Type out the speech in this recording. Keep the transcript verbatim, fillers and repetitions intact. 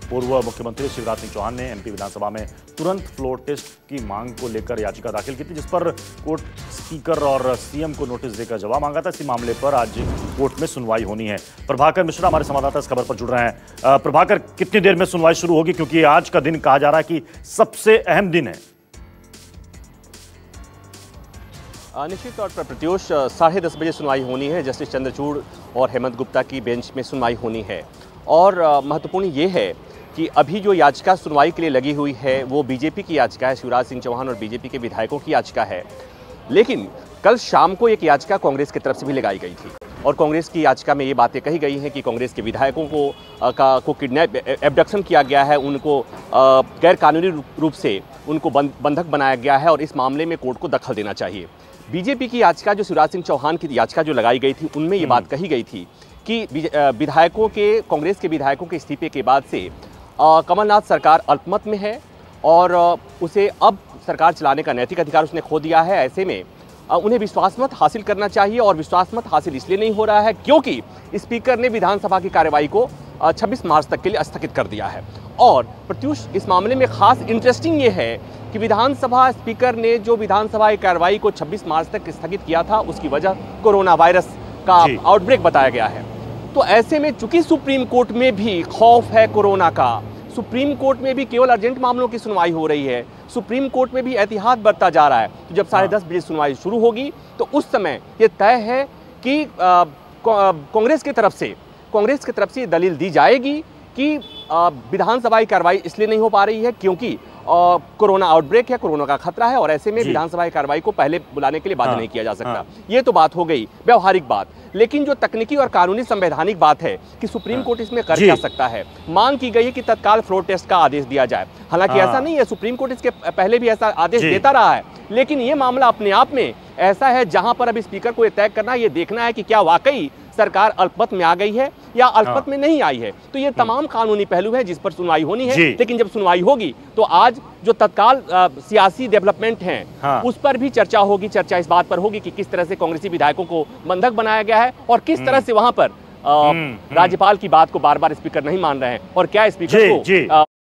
पूर्व मुख्यमंत्री शिवराज सिंह चौहान ने एमपी विधानसभा में तुरंत फ्लोर टेस्ट की मांग को लेकर याचिका दाखिल की थी, जिस पर कोर्ट स्पीकर और सीएम को नोटिस देकर जवाब मांगा था। इसी मामले पर आज कोर्ट में सुनवाई होनी है। प्रभाकर मिश्रा हमारे संवाददाता इस खबर पर जुड़ रहे हैं। प्रभाकर, कितनी देर में सुनवाई शुरू होगी, क्योंकि आज का दिन कहा जा रहा है कि सबसे अहम दिन है? निश्चित तौर पर प्रत्युष साढ़े दस बजे सुनवाई होनी है। जस्टिस चंद्रचूड़ और हेमंत गुप्ता की बेंच में सुनवाई होनी है। और महत्वपूर्ण ये है कि अभी जो याचिका सुनवाई के लिए लगी हुई है वो बीजेपी की याचिका है, शिवराज सिंह चौहान और बीजेपी के विधायकों की याचिका है। लेकिन कल शाम को एक याचिका कांग्रेस की तरफ से भी लगाई गई थी और कांग्रेस की याचिका में ये बातें कही गई हैं कि कांग्रेस के विधायकों को का को किडनैप एब्डक्शन किया गया है, उनको गैर कानूनी रूप से उनको बंधक बनाया गया है और इस मामले में कोर्ट को दखल देना चाहिए। बीजेपी की याचिका, जो शिवराज सिंह चौहान की याचिका जो लगाई गई थी, उनमें ये बात कही गई थी कि विधायकों के कांग्रेस के विधायकों के इस्तीफे के बाद से कमलनाथ सरकार अल्पमत में है और उसे अब सरकार चलाने का नैतिक अधिकार उसने खो दिया है। ऐसे में उन्हें विश्वास मत हासिल करना चाहिए और विश्वास मत हासिल इसलिए नहीं हो रहा है क्योंकि स्पीकर ने विधानसभा की कार्यवाही को छब्बीस मार्च तक के लिए स्थगित कर दिया है। और प्रत्युष, इस मामले में खास इंटरेस्टिंग ये है कि विधानसभा स्पीकर ने जो विधानसभा की कार्रवाई को छब्बीस मार्च तक स्थगित किया था, उसकी वजह कोरोना वायरस का आउटब्रेक बताया गया है। तो ऐसे में चूंकि सुप्रीम कोर्ट में भी खौफ है कोरोना का, सुप्रीम कोर्ट में भी केवल अर्जेंट मामलों की सुनवाई हो रही है, सुप्रीम कोर्ट में भी एहतियात बरता जा रहा है। तो जब साढ़े दस बजे सुनवाई शुरू होगी तो उस समय ये तय है कि कांग्रेस की तरफ से कांग्रेस की तरफ से ये दलील दी जाएगी कि विधानसभा की कार्रवाई इसलिए नहीं हो पा रही है क्योंकि कोरोना आउटब्रेक है, कोरोना का खतरा है और ऐसे में विधानसभा की कार्रवाई को पहले बुलाने के लिए बाध्य हाँ, नहीं किया जा सकता। हाँ। ये तो बात हो गई व्यवहारिक बात। लेकिन जो तकनीकी और कानूनी संवैधानिक बात है कि सुप्रीम कोर्ट इसमें कर क्या सकता है, मांग की गई है कि तत्काल फ्लोर टेस्ट का आदेश दिया जाए। हालांकि हाँ। ऐसा नहीं है, सुप्रीम कोर्ट इसके पहले भी ऐसा आदेश देता रहा है, लेकिन ये मामला अपने आप में ऐसा है जहां पर अभी स्पीकर को ये तय करना है, ये देखना है कि क्या वाकई सरकार अल्पमत में आ गई है या अल्पमत में नहीं आई है। तो ये तमाम कानूनी पहलू हैं जिस पर सुनवाई होनी है। लेकिन जब सुनवाई होगी तो आज जो तत्काल सियासी डेवलपमेंट हैं हाँ। उस पर भी चर्चा होगी। चर्चा इस बात पर होगी कि किस तरह से कांग्रेसी विधायकों को बंधक बनाया गया है और किस तरह से वहां पर राज्यपाल की बात को बार बार स्पीकर नहीं मान रहे हैं और क्या स्पीकर को